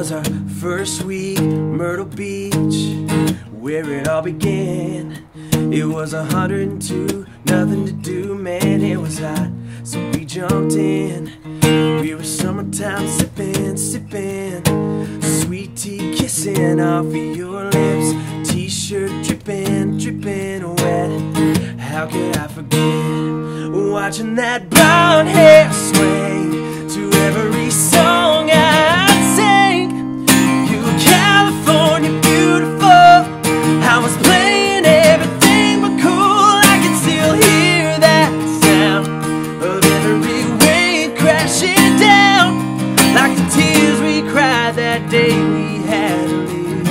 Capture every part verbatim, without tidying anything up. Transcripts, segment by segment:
was our first week, Myrtle Beach, where it all began. It was a hundred and two, nothing to do, man, it was hot, so we jumped in. We were summertime sippin', sippin', sweet tea kissing off of your lips, t-shirt drippin', drippin' wet. How could I forget watching that blonde hair sway to every song I'd sing? You were California beautiful, I was playing everything but cool. I can still hear that sound of every wave crashing down, like the tears we cried that day we had to leave.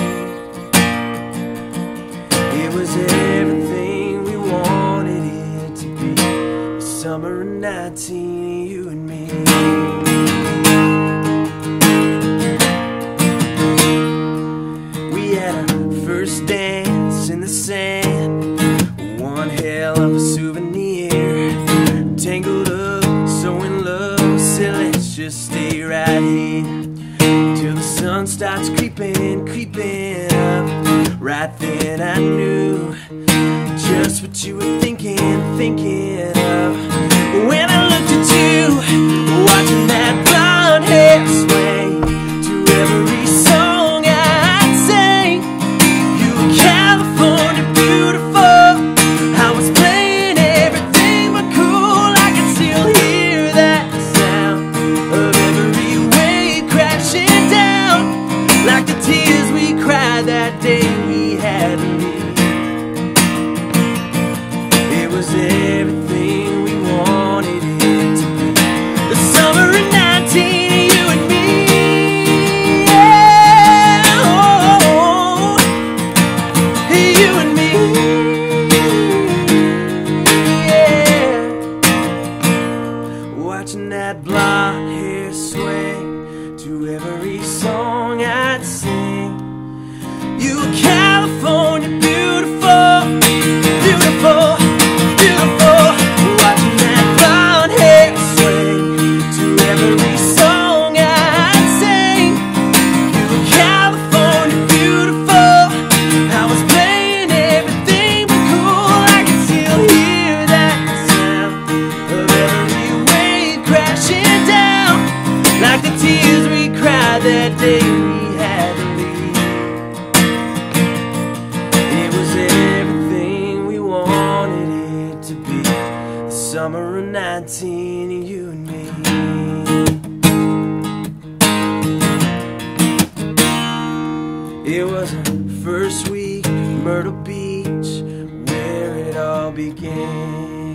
It was everything we wanted it to be, the summer of nineteen, you and me. We had our first dance in the sand, one hell of a souvenir. Tangled up, so in love, so let's just stay right here till the sun starts creeping, creeping up. Right then I knew just what you were thinking, thinking of. When I looked at you, watching that blonde hair sway to every song I'd sing. You were California beautiful, I was playing everything but cool. I can still hear that sound of every wave crashing down, like the tears we cried that day we had to leave. It was everything we wanted it to be, the summer of nineteen, you and me. Yeah, oh, you and me. Yeah, watching that blonde hair sway to every song I'd sing. You were California beautiful, beautiful, beautiful. Watching that blonde hair sway to every song I'd sing. You were California beautiful, I was playing everything but cool. I can still hear that sound of every wave crashing down, like the tears we cried that day we had to leave. It was everything we wanted it to be, the summer of nineteen, you and me. It was our first week, Myrtle Beach, where it all began.